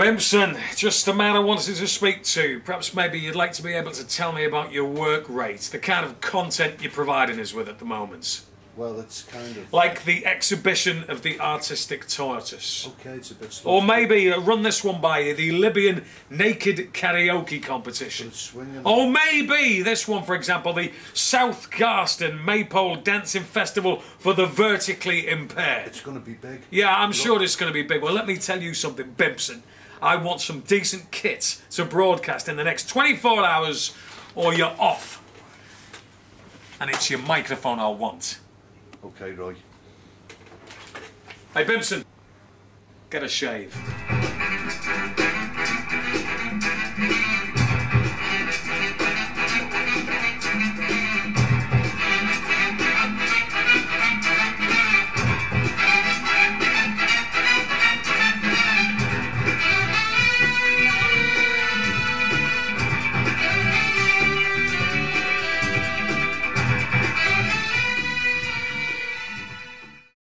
Bimpson, just the man I wanted to speak to. Perhaps maybe you'd like to be able to tell me about your work rate, the kind of content you're providing us with at the moment. Well, it's kind of... Like the exhibition of the artistic tortoise. Okay, it's a bit slow. Or maybe, run this one by you, the Libyan naked karaoke competition. Or maybe this one, for example, the South Garston Maypole Dancing Festival for the vertically impaired. It's going to be big. Yeah, I'm sure it's going to be big. Well, let me tell you something, Bimpson. I want some decent kit to broadcast in the next 24 hours or you're off. And it's your microphone I'll want. Okay, Roy. Hey, Bimpson, get a shave.